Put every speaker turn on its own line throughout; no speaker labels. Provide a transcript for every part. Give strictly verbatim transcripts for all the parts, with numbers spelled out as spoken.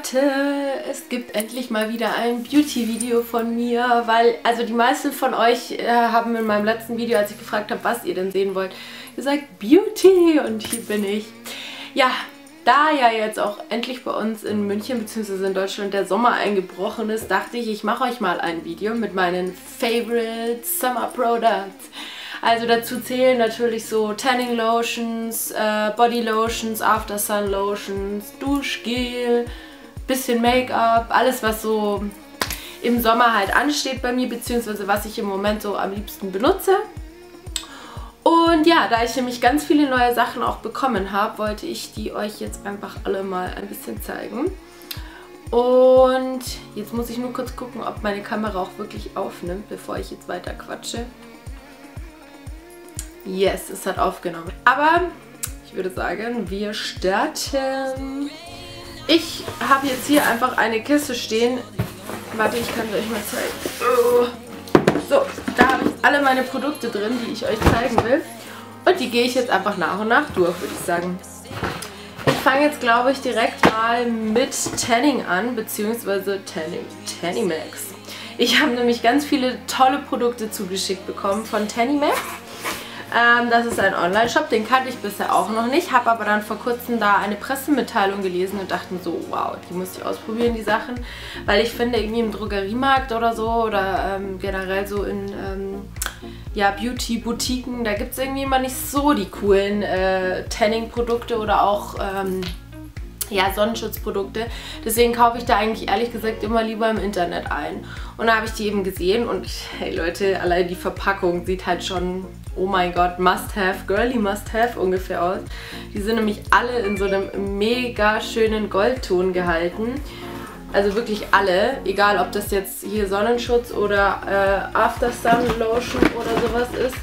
Leute, es gibt endlich mal wieder ein Beauty-Video von mir, weil, also die meisten von euch äh, haben in meinem letzten Video, als ich gefragt habe, was ihr denn sehen wollt, gesagt Beauty, und hier bin ich. Ja, da ja jetzt auch endlich bei uns in München bzw. in Deutschland der Sommer eingebrochen ist, dachte ich, ich mache euch mal ein Video mit meinen Favorite Summer Products. Also dazu zählen natürlich so Tanning Lotions, äh, Body Lotions, After Sun Lotions, Duschgel, bisschen Make-up, alles was so im Sommer halt ansteht bei mir, beziehungsweise was ich im Moment so am liebsten benutze. Und ja, da ich nämlich ganz viele neue Sachen auch bekommen habe, wollte ich die euch jetzt einfach alle mal ein bisschen zeigen. Und jetzt muss ich nur kurz gucken, ob meine Kamera auch wirklich aufnimmt, bevor ich jetzt weiter quatsche. Yes, es hat aufgenommen. Aber ich würde sagen, wir starten. Ich habe jetzt hier einfach eine Kiste stehen. Warte, ich kann es euch mal zeigen. So, da habe ich alle meine Produkte drin, die ich euch zeigen will. Und die gehe ich jetzt einfach nach und nach durch, würde ich sagen. Ich fange jetzt, glaube ich, direkt mal mit Tanning an, beziehungsweise Tanning, Tannimax. Ich habe nämlich ganz viele tolle Produkte zugeschickt bekommen von Tannimax. Ähm, das ist ein Online-Shop, den kannte ich bisher auch noch nicht, habe aber dann vor kurzem da eine Pressemitteilung gelesen und dachte mir so, wow, die muss ich ausprobieren, die Sachen, weil ich finde, irgendwie im Drogeriemarkt oder so oder ähm, generell so in ähm, ja, Beauty-Boutiquen, da gibt es irgendwie immer nicht so die coolen äh, Tanning-Produkte oder auch ähm, ja, Sonnenschutzprodukte. Deswegen kaufe ich da eigentlich ehrlich gesagt immer lieber im Internet ein. Und da habe ich die eben gesehen und hey Leute, allein die Verpackung sieht halt schon, oh mein Gott, must have, girly must have ungefähr aus. Die sind nämlich alle in so einem mega schönen Goldton gehalten. Also wirklich alle, egal ob das jetzt hier Sonnenschutz oder äh, After Sun Lotion oder sowas ist.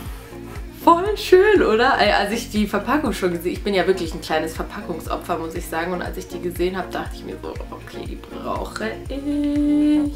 Voll schön, oder? Als ich die Verpackung schon gesehen habe, ich bin ja wirklich ein kleines Verpackungsopfer, muss ich sagen. Und als ich die gesehen habe, dachte ich mir so, okay, die brauche ich.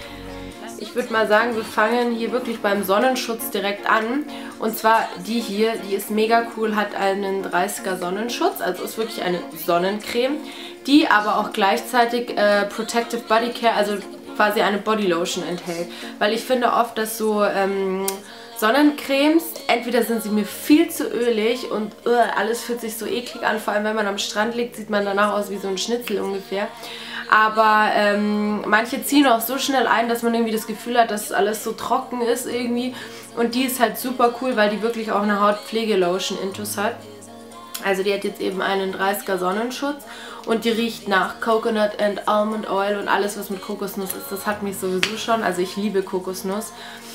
Ich würde mal sagen, wir fangen hier wirklich beim Sonnenschutz direkt an. Und zwar die hier, die ist mega cool, hat einen dreißiger Sonnenschutz. Also ist wirklich eine Sonnencreme, die aber auch gleichzeitig äh, Protective Body Care, also quasi eine Body Lotion enthält. Weil ich finde oft, dass so ähm, Sonnencremes, entweder sind sie mir viel zu ölig und uh, alles fühlt sich so eklig an, vor allem wenn man am Strand liegt, sieht man danach aus wie so ein Schnitzel ungefähr. Aber ähm, manche ziehen auch so schnell ein, dass man irgendwie das Gefühl hat, dass alles so trocken ist irgendwie. Und die ist halt super cool, weil die wirklich auch eine Hautpflege-Lotion intus hat. Also die hat jetzt eben einen dreißiger Sonnenschutz und die riecht nach Coconut and Almond Oil und alles, was mit Kokosnuss ist, das hat mich sowieso schon. Also ich liebe Kokosnuss.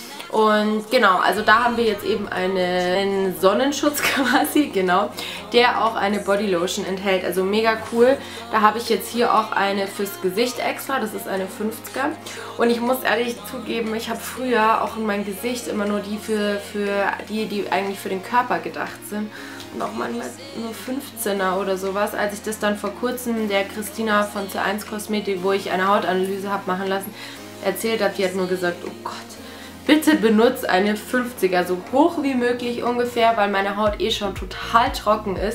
Und genau, also da haben wir jetzt eben eine, einen Sonnenschutz quasi, genau, der auch eine Bodylotion enthält. Also mega cool. Da habe ich jetzt hier auch eine fürs Gesicht extra, das ist eine fünfziger. Und ich muss ehrlich zugeben, ich habe früher auch in mein Gesicht immer nur die für, für die, die eigentlich für den Körper gedacht sind. Und auch manchmal nur fünfzehner oder sowas. Als ich das dann vor kurzem der Christina von C eins Kosmetik, wo ich eine Hautanalyse habe machen lassen, erzählt habe, die hat nur gesagt, oh Gott, bitte benutze eine fünfziger, so hoch wie möglich ungefähr, weil meine Haut eh schon total trocken ist.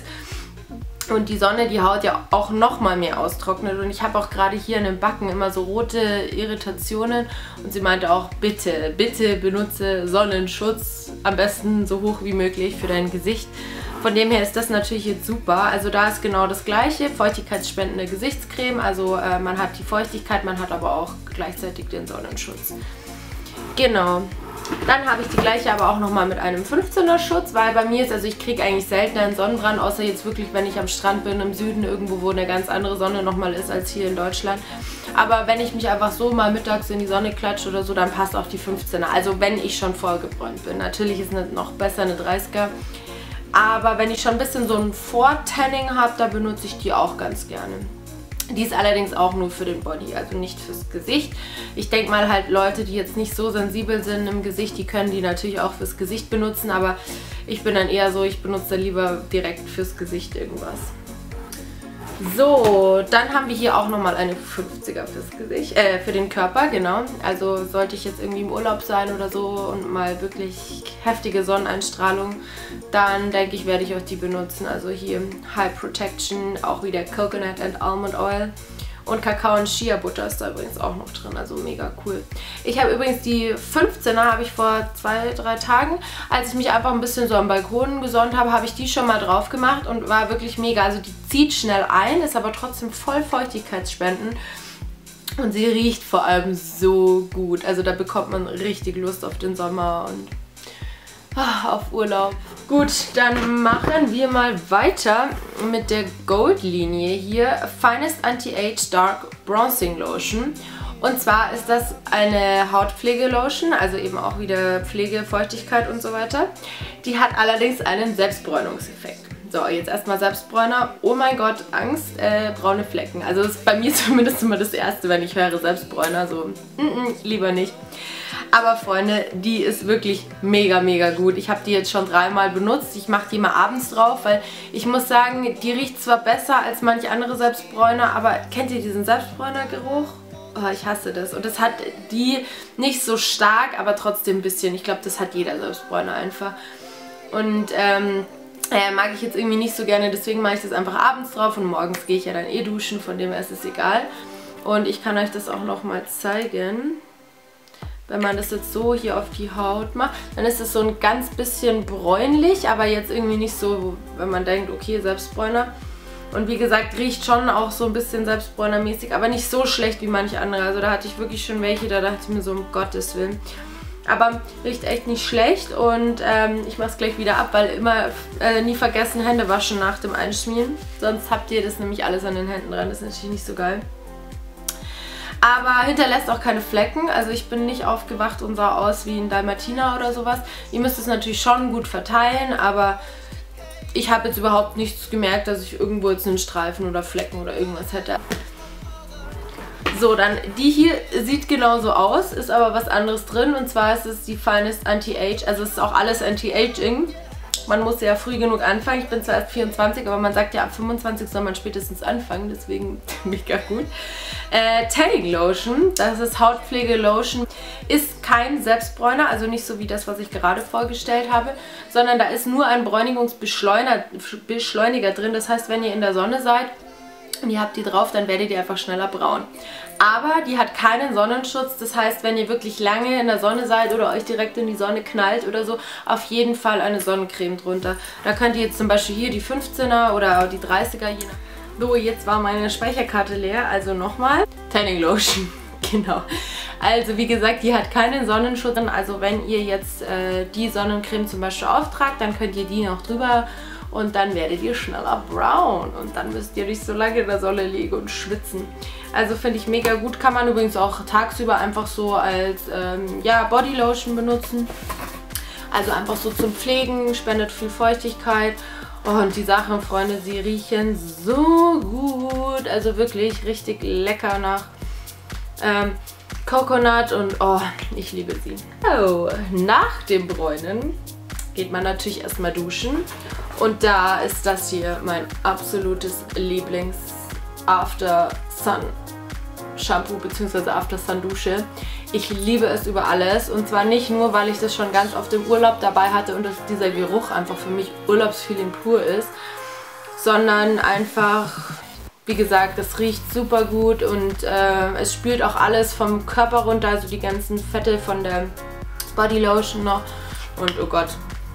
Und die Sonne die Haut ja auch noch mal mehr austrocknet. Und ich habe auch gerade hier in den Backen immer so rote Irritationen. Und sie meinte auch, bitte, bitte benutze Sonnenschutz, am besten so hoch wie möglich für dein Gesicht. Von dem her ist das natürlich jetzt super. Also da ist genau das gleiche, feuchtigkeitsspendende Gesichtscreme. Also äh, man hat die Feuchtigkeit, man hat aber auch gleichzeitig den Sonnenschutz. Genau. Dann habe ich die gleiche aber auch nochmal mit einem fünfzehner Schutz, weil bei mir ist, also ich kriege eigentlich selten einen Sonnenbrand, außer jetzt wirklich, wenn ich am Strand bin, im Süden irgendwo, wo eine ganz andere Sonne nochmal ist als hier in Deutschland. Aber wenn ich mich einfach so mal mittags in die Sonne klatsche oder so, dann passt auch die fünfzehner. Also wenn ich schon vollgebräunt bin. Natürlich ist es noch besser eine dreißiger. Aber wenn ich schon ein bisschen so ein Vortanning habe, da benutze ich die auch ganz gerne. Die ist allerdings auch nur für den Body, also nicht fürs Gesicht. Ich denke mal halt Leute, die jetzt nicht so sensibel sind im Gesicht, die können die natürlich auch fürs Gesicht benutzen, aber ich bin dann eher so, ich benutze lieber direkt fürs Gesicht irgendwas. So, dann haben wir hier auch nochmal eine fünfziger fürs Gesicht, äh, für den Körper, genau. Also sollte ich jetzt irgendwie im Urlaub sein oder so und mal wirklich heftige Sonneneinstrahlung, dann denke ich, werde ich auch die benutzen. Also hier High Protection, auch wieder Coconut and Almond Oil. Und Kakao und Shea Butter ist da übrigens auch noch drin, also mega cool. Ich habe übrigens die fünfzehner, habe ich vor zwei, drei Tagen, als ich mich einfach ein bisschen so am Balkon gesonnt habe, habe ich die schon mal drauf gemacht und war wirklich mega. Also die zieht schnell ein, ist aber trotzdem voll feuchtigkeitsspendend. Und sie riecht vor allem so gut. Also da bekommt man richtig Lust auf den Sommer und ah, auf Urlaub. Gut, dann machen wir mal weiter mit der Gold-Linie hier. Finest Anti-Age Dark Bronzing Lotion. Und zwar ist das eine Hautpflegelotion, also eben auch wieder Pflege, Feuchtigkeit und so weiter. Die hat allerdings einen Selbstbräunungseffekt. So, jetzt erstmal Selbstbräuner. Oh mein Gott, Angst, äh, braune Flecken. Also das ist bei mir zumindest immer das Erste, wenn ich höre Selbstbräuner. So, mm -mm, lieber nicht. Aber Freunde, die ist wirklich mega, mega gut. Ich habe die jetzt schon dreimal benutzt. Ich mache die mal abends drauf, weil ich muss sagen, die riecht zwar besser als manche andere Selbstbräuner, aber kennt ihr diesen Selbstbräuner-Geruch? Oh, ich hasse das. Und das hat die nicht so stark, aber trotzdem ein bisschen. Ich glaube, das hat jeder Selbstbräuner einfach. Und, ähm... Äh, mag ich jetzt irgendwie nicht so gerne, deswegen mache ich das einfach abends drauf und morgens gehe ich ja dann eh duschen, von dem her ist es egal. Und ich kann euch das auch nochmal zeigen. Wenn man das jetzt so hier auf die Haut macht, dann ist es so ein ganz bisschen bräunlich, aber jetzt irgendwie nicht so, wenn man denkt, okay, Selbstbräuner. Und wie gesagt, riecht schon auch so ein bisschen Selbstbräunermäßig, aber nicht so schlecht wie manche andere. Also da hatte ich wirklich schon welche, da dachte ich mir so, um Gottes Willen. Aber riecht echt nicht schlecht und ähm, ich mache es gleich wieder ab, weil immer äh, nie vergessen Hände waschen nach dem Einschmieren. Sonst habt ihr das nämlich alles an den Händen dran, das ist natürlich nicht so geil. Aber hinterlässt auch keine Flecken, also ich bin nicht aufgewacht und sah aus wie ein Dalmatiner oder sowas. Ihr müsst es natürlich schon gut verteilen, aber ich habe jetzt überhaupt nichts gemerkt, dass ich irgendwo jetzt einen Streifen oder Flecken oder irgendwas hätte. So, dann die hier sieht genauso aus, ist aber was anderes drin und zwar ist es die Finest Anti-Age, also es ist auch alles Anti-Aging. Man muss ja früh genug anfangen, ich bin zwar erst vierundzwanzig, aber man sagt ja ab fünfundzwanzig soll man spätestens anfangen, deswegen mega gut. Äh, Tanning Lotion, das ist Hautpflege-Lotion, ist kein Selbstbräuner, also nicht so wie das, was ich gerade vorgestellt habe, sondern da ist nur ein Bräunigungsbeschleuniger drin, das heißt, wenn ihr in der Sonne seid, und ihr habt die drauf, dann werdet ihr einfach schneller braun. Aber die hat keinen Sonnenschutz, das heißt, wenn ihr wirklich lange in der Sonne seid oder euch direkt in die Sonne knallt oder so, auf jeden Fall eine Sonnencreme drunter. Da könnt ihr jetzt zum Beispiel hier die fünfzehner oder die dreißiger, je nach... So, jetzt war meine Speicherkarte leer, also nochmal. Tanning Lotion, genau. Also wie gesagt, die hat keinen Sonnenschutz, also wenn ihr jetzt äh, die Sonnencreme zum Beispiel auftragt, dann könnt ihr die noch drüber und dann werdet ihr schneller braun und dann müsst ihr nicht so lange in der Sonne liegen und schwitzen. Also finde ich mega gut, kann man übrigens auch tagsüber einfach so als ähm, ja, Bodylotion benutzen. Also einfach so zum Pflegen, spendet viel Feuchtigkeit. Und die Sachen, Freunde, sie riechen so gut, also wirklich richtig lecker nach ähm, Coconut und oh, ich liebe sie. Oh, nach dem Bräunen geht man natürlich erstmal duschen und da ist das hier mein absolutes Lieblings After Sun Shampoo bzw. After Sun Dusche. Ich liebe es über alles und zwar nicht nur, weil ich das schon ganz oft im Urlaub dabei hatte und dass dieser Geruch einfach für mich Urlaubsfeeling pur ist, sondern einfach, wie gesagt, das riecht super gut und äh, es spült auch alles vom Körper runter, also die ganzen Fette von der Bodylotion noch und oh Gott.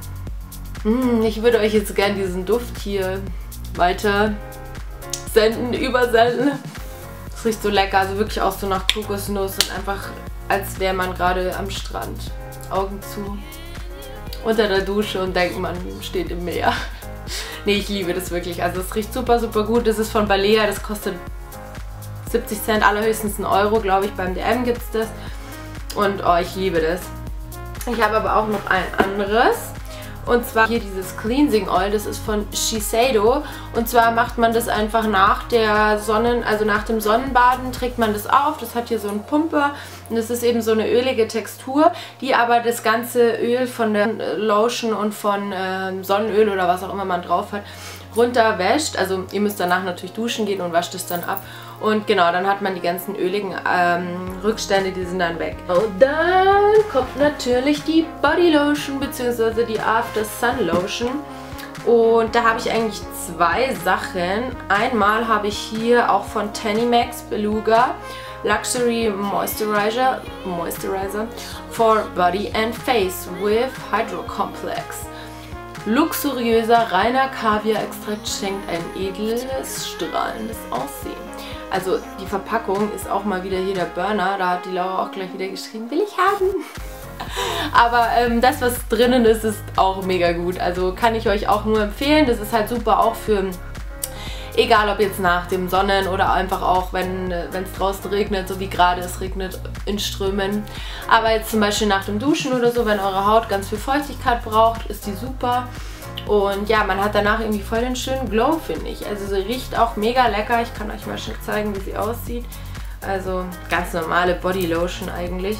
Hm, ich würde euch jetzt gerne diesen Duft hier weiter senden, übersenden. Es riecht so lecker, also wirklich auch so nach Kokosnuss und einfach als wäre man gerade am Strand. Augen zu, unter der Dusche und denkt, man steht im Meer. Nee, ich liebe das wirklich. Also es riecht super, super gut. Das ist von Balea, das kostet siebzig Cent, allerhöchstens einen Euro, glaube ich. Beim D M gibt es das. Und oh, ich liebe das. Ich habe aber auch noch ein anderes. Und zwar hier dieses Cleansing Oil, das ist von Shiseido. Und zwar macht man das einfach nach der Sonnen, also nach dem Sonnenbaden trägt man das auf. Das hat hier so einen Pumper und das ist eben so eine ölige Textur, die aber das ganze Öl von der Lotion und von ähm, Sonnenöl oder was auch immer man drauf hat, runterwäscht. Also ihr müsst danach natürlich duschen gehen und wascht es dann ab. Und genau, dann hat man die ganzen öligen ähm, Rückstände, die sind dann weg. Und dann kommt natürlich die Bodylotion bzw. die After Sun Lotion. Und da habe ich eigentlich zwei Sachen. Einmal habe ich hier auch von Tennymax Beluga Luxury Moisturizer, Moisturizer for Body and Face with Hydro Complex. Luxuriöser, reiner Kaviar-Extrakt schenkt ein edles, strahlendes Aussehen. Also die Verpackung ist auch mal wieder hier der Burner. Da hat die Laura auch gleich wieder geschrieben, will ich haben. Aber ähm, das, was drinnen ist, ist auch mega gut. Also kann ich euch auch nur empfehlen. Das ist halt super auch für, egal ob jetzt nach dem Sonnen oder einfach auch, wenn es draußen regnet, so wie gerade es regnet in Strömen. Aber jetzt zum Beispiel nach dem Duschen oder so, wenn eure Haut ganz viel Feuchtigkeit braucht, ist die super. Und ja, man hat danach irgendwie voll den schönen Glow, finde ich. Also sie riecht auch mega lecker. Ich kann euch mal schon zeigen, wie sie aussieht. Also ganz normale Bodylotion eigentlich.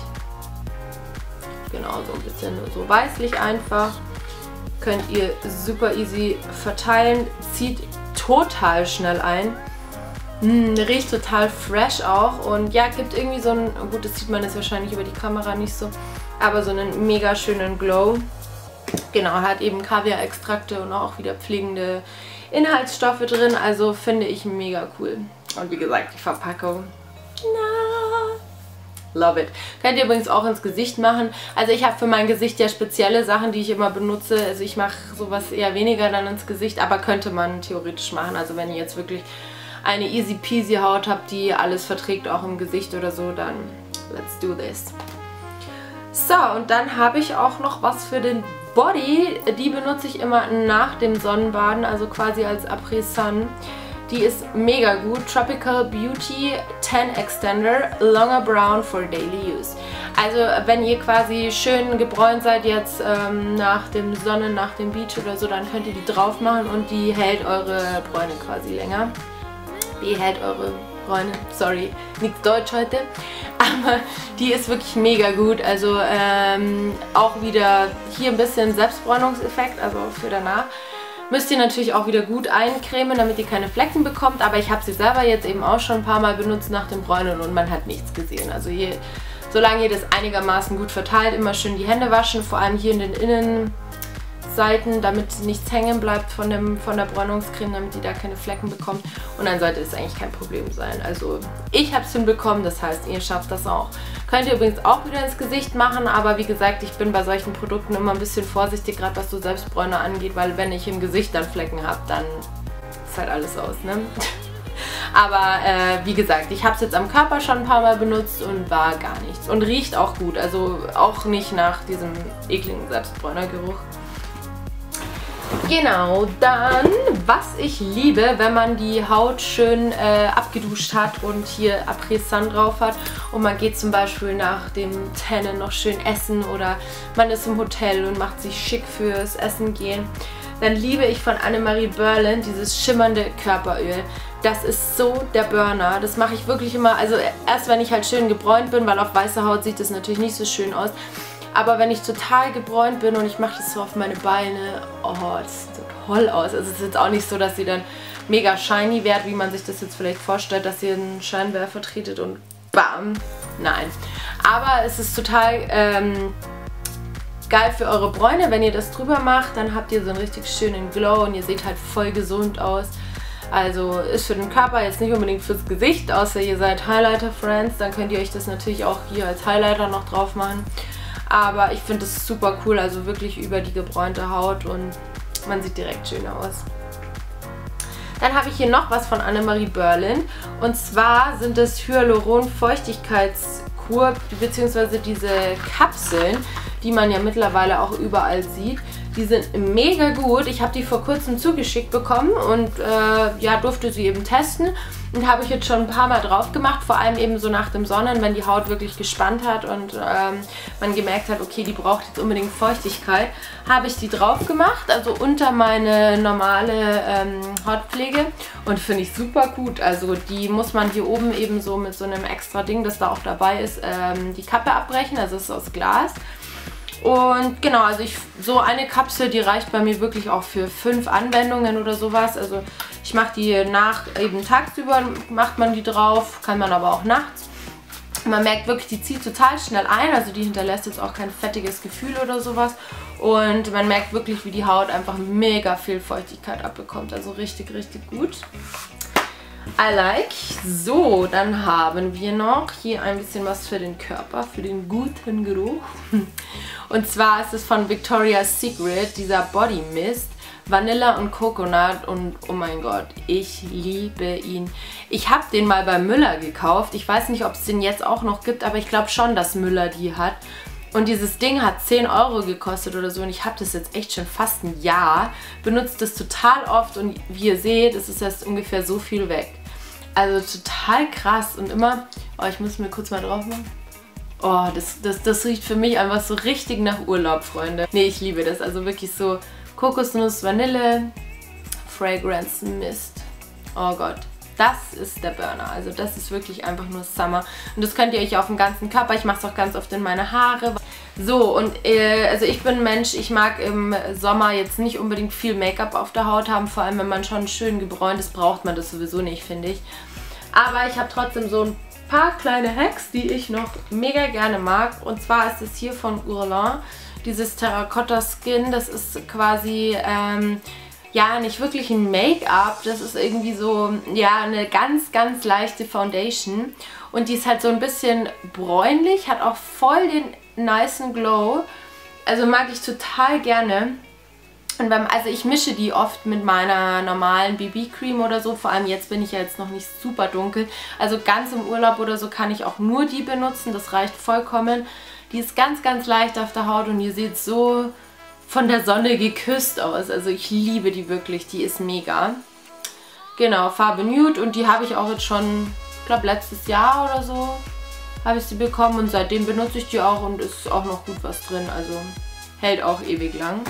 Genau, so ein bisschen so weißlich einfach. Könnt ihr super easy verteilen. Zieht total schnell ein. Mm, riecht total fresh auch. Und ja, gibt irgendwie so ein, gut, das sieht man jetzt wahrscheinlich über die Kamera nicht so, aber so einen mega schönen Glow. Genau, hat eben Kaviar-Extrakte und auch wieder pflegende Inhaltsstoffe drin. Also finde ich mega cool. Und wie gesagt, die Verpackung. Na, love it. Könnt ihr übrigens auch ins Gesicht machen. Also ich habe für mein Gesicht ja spezielle Sachen, die ich immer benutze. Also ich mache sowas eher weniger dann ins Gesicht, aber könnte man theoretisch machen. Also wenn ihr jetzt wirklich eine easy peasy Haut habt, die alles verträgt, auch im Gesicht oder so, dann let's do this. So, und dann habe ich auch noch was für den Body. Die benutze ich immer nach dem Sonnenbaden, also quasi als Après-Sun. Die ist mega gut. Tropical Beauty Tan Extender Longer Brown for Daily Use. Also wenn ihr quasi schön gebräunt seid jetzt ähm, nach dem Sonnen, nach dem Beach oder so, dann könnt ihr die drauf machen und die hält eure Bräune quasi länger. Die hält eure Bräune. Sorry, nichts Deutsch heute. Aber die ist wirklich mega gut. Also ähm, auch wieder hier ein bisschen Selbstbräunungseffekt, also für danach. Müsst ihr natürlich auch wieder gut eincremen, damit ihr keine Flecken bekommt. Aber ich habe sie selber jetzt eben auch schon ein paar Mal benutzt nach dem Bräunen und man hat nichts gesehen. Also je, solange ihr das einigermaßen gut verteilt, immer schön die Hände waschen. Vor allem hier in den Innenseiten, damit nichts hängen bleibt von, dem, von der Bräunungscreme, damit ihr da keine Flecken bekommt. Und dann sollte es eigentlich kein Problem sein. Also ich habe es hinbekommen, das heißt, ihr schafft das auch. Könnt ihr übrigens auch wieder ins Gesicht machen, aber wie gesagt, ich bin bei solchen Produkten immer ein bisschen vorsichtig, gerade was so Selbstbräuner angeht, weil wenn ich im Gesicht dann Flecken habe, dann ist halt alles aus, ne? Aber äh, wie gesagt, ich habe es jetzt am Körper schon ein paar Mal benutzt und war gar nichts. Und riecht auch gut, also auch nicht nach diesem ekligen Selbstbräunergeruch. Genau, dann, was ich liebe, wenn man die Haut schön äh, abgeduscht hat und hier Après-Sun drauf hat und man geht zum Beispiel nach dem Tannen noch schön essen oder man ist im Hotel und macht sich schick fürs Essen gehen, dann liebe ich von Annemarie Berlin dieses schimmernde Körperöl. Das ist so der Burner. Das mache ich wirklich immer, also erst wenn ich halt schön gebräunt bin, weil auf weißer Haut sieht das natürlich nicht so schön aus. Aber wenn ich total gebräunt bin und ich mache das so auf meine Beine, oh, das sieht so toll aus. Also es ist jetzt auch nicht so, dass sie dann mega shiny wird, wie man sich das jetzt vielleicht vorstellt, dass ihr einen Scheinwerfer tretet und bam. Nein. Aber es ist total ähm, geil für eure Bräune, wenn ihr das drüber macht, dann habt ihr so einen richtig schönen Glow und ihr seht halt voll gesund aus. Also ist für den Körper jetzt nicht unbedingt fürs Gesicht, außer ihr seid Highlighter-Friends, dann könnt ihr euch das natürlich auch hier als Highlighter noch drauf machen. Aber ich finde das super cool, also wirklich über die gebräunte Haut und man sieht direkt schön aus. Dann habe ich hier noch was von Annemarie Berlin und zwar sind es Hyaluron-Feuchtigkeitskur bzw. diese Kapseln, die man ja mittlerweile auch überall sieht. Die sind mega gut. Ich habe die vor kurzem zugeschickt bekommen und äh, ja, durfte sie eben testen. Und habe ich jetzt schon ein paar Mal drauf gemacht, vor allem eben so nach dem Sonnen, wenn die Haut wirklich gespannt hat und ähm, man gemerkt hat, okay, die braucht jetzt unbedingt Feuchtigkeit, habe ich die drauf gemacht, also unter meine normale ähm, Hautpflege und finde ich super gut. Also die muss man hier oben eben so mit so einem extra Ding, das da auch dabei ist, ähm, die Kappe abbrechen, also es ist aus Glas. Und genau, also ich, so eine Kapsel, die reicht bei mir wirklich auch für fünf Anwendungen oder sowas. Also ich mache die nach, eben tagsüber macht man die drauf, kann man aber auch nachts. Man merkt wirklich, die zieht total schnell ein, also die hinterlässt jetzt auch kein fettiges Gefühl oder sowas. Und man merkt wirklich, wie die Haut einfach mega viel Feuchtigkeit abbekommt. Also richtig, richtig gut. I like. So, dann haben wir noch hier ein bisschen was für den Körper, für den guten Geruch. Und zwar ist es von Victoria's Secret, dieser Body Mist. Vanilla und Coconut und oh mein Gott, ich liebe ihn. Ich habe den mal bei Müller gekauft. Ich weiß nicht, ob es den jetzt auch noch gibt, aber ich glaube schon, dass Müller die hat. Und dieses Ding hat zehn Euro gekostet oder so und ich habe das jetzt echt schon fast ein Jahr. Benutze das total oft und wie ihr seht, es ist erst ungefähr so viel weg. Also total krass und immer... Oh, ich muss mir kurz mal drauf machen. Oh, das, das, das riecht für mich einfach so richtig nach Urlaub, Freunde. Nee, ich liebe das. Also wirklich so Kokosnuss, Vanille, Fragrance Mist. Oh Gott. Das ist der Burner. Also das ist wirklich einfach nur Summer. Und das könnt ihr euch auf den ganzen Körper. Ich mache es auch ganz oft in meine Haare. So, und äh, also ich bin ein Mensch, ich mag im Sommer jetzt nicht unbedingt viel Make-up auf der Haut haben. Vor allem, wenn man schon schön gebräunt ist, braucht man das sowieso nicht, finde ich. Aber ich habe trotzdem so ein paar kleine Hacks, die ich noch mega gerne mag. Und zwar ist es hier von Guerlain. Dieses Terracotta Skin, das ist quasi... Ähm, ja, nicht wirklich ein Make-up, das ist irgendwie so, ja, eine ganz, ganz leichte Foundation und die ist halt so ein bisschen bräunlich, hat auch voll den nicen Glow, also mag ich total gerne. Und beim, also ich mische die oft mit meiner normalen B B-Cream oder so, vor allem jetzt bin ich ja jetzt noch nicht super dunkel, also ganz im Urlaub oder so kann ich auch nur die benutzen, das reicht vollkommen. Die ist ganz, ganz leicht auf der Haut und ihr seht so von der Sonne geküsst aus. Also ich liebe die wirklich, die ist mega. Genau, Farbe Nude und die habe ich auch jetzt schon, ich glaube letztes Jahr oder so habe ich sie bekommen und seitdem benutze ich die auch und ist auch noch gut was drin, also hält auch ewig lang.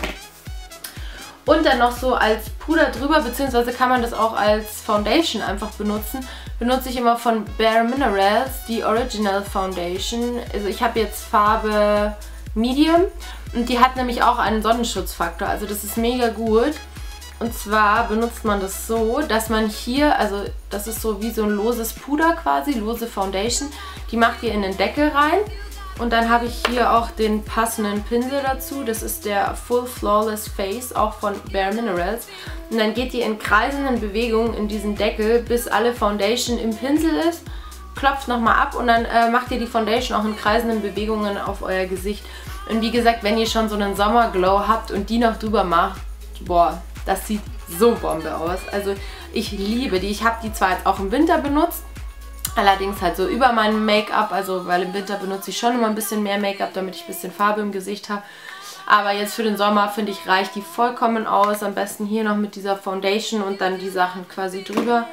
Und dann noch so als Puder drüber, beziehungsweise kann man das auch als Foundation einfach benutzen, benutze ich immer von Bare Minerals die Original Foundation. Also ich habe jetzt Farbe Medium und die hat nämlich auch einen Sonnenschutzfaktor, also das ist mega gut. Und zwar benutzt man das so, dass man hier, also das ist so wie so ein loses Puder quasi, lose Foundation, die macht ihr in den Deckel rein und dann habe ich hier auch den passenden Pinsel dazu, das ist der Full Flawless Face, auch von Bare Minerals. Und dann geht ihr in kreisenden Bewegungen in diesen Deckel, bis alle Foundation im Pinsel ist. Klopft nochmal ab und dann äh, macht ihr die Foundation auch in kreisenden Bewegungen auf euer Gesicht. Und wie gesagt, wenn ihr schon so einen Sommerglow habt und die noch drüber macht, boah, das sieht so Bombe aus. Also ich liebe die. Ich habe die zwar jetzt auch im Winter benutzt, allerdings halt so über meinem Make-up, also weil im Winter benutze ich schon immer ein bisschen mehr Make-up, damit ich ein bisschen Farbe im Gesicht habe. Aber jetzt für den Sommer, finde ich, reicht die vollkommen aus. Am besten hier noch mit dieser Foundation und dann die Sachen quasi drüber.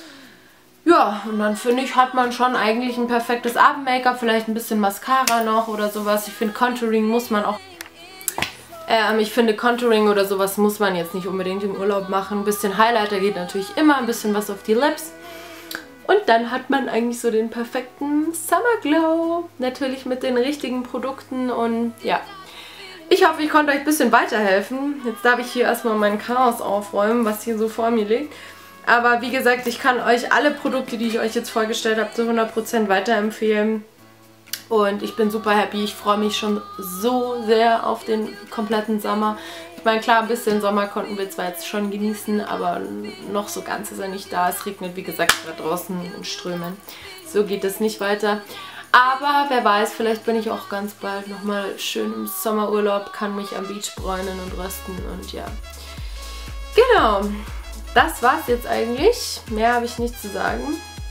Ja, und dann finde ich, hat man schon eigentlich ein perfektes Abend-Make-up, vielleicht ein bisschen Mascara noch oder sowas. Ich finde, Contouring muss man auch, ähm, ich finde, Contouring oder sowas muss man jetzt nicht unbedingt im Urlaub machen. Ein bisschen Highlighter geht natürlich immer, ein bisschen was auf die Lips. Und dann hat man eigentlich so den perfekten Summer Glow. Natürlich mit den richtigen Produkten und ja. Ich hoffe, ich konnte euch ein bisschen weiterhelfen. Jetzt darf ich hier erstmal mein Chaos aufräumen, was hier so vor mir liegt. Aber wie gesagt, ich kann euch alle Produkte, die ich euch jetzt vorgestellt habe, zu hundert Prozent weiterempfehlen. Und ich bin super happy. Ich freue mich schon so sehr auf den kompletten Sommer. Ich meine, klar, ein bisschen Sommer konnten wir zwar jetzt schon genießen, aber noch so ganz ist er nicht da. Es regnet, wie gesagt, da draußen in Strömen. So geht es nicht weiter. Aber wer weiß, vielleicht bin ich auch ganz bald nochmal schön im Sommerurlaub, kann mich am Beach bräunen und rösten und ja. Genau. Das war's jetzt eigentlich. Mehr habe ich nicht zu sagen.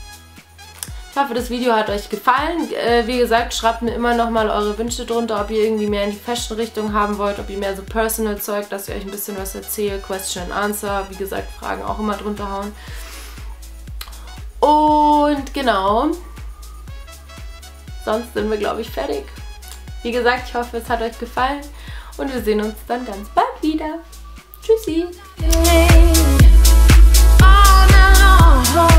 Ich hoffe, das Video hat euch gefallen. Äh, wie gesagt, schreibt mir immer noch mal eure Wünsche drunter, ob ihr irgendwie mehr in die Fashion-Richtung haben wollt, ob ihr mehr so Personal-Zeug, dass ich euch ein bisschen was erzähle. Question and Answer. Wie gesagt, Fragen auch immer drunter hauen. Und genau. Sonst sind wir, glaube ich, fertig. Wie gesagt, ich hoffe, es hat euch gefallen. Und wir sehen uns dann ganz bald wieder. Tschüssi! Oh, no, no.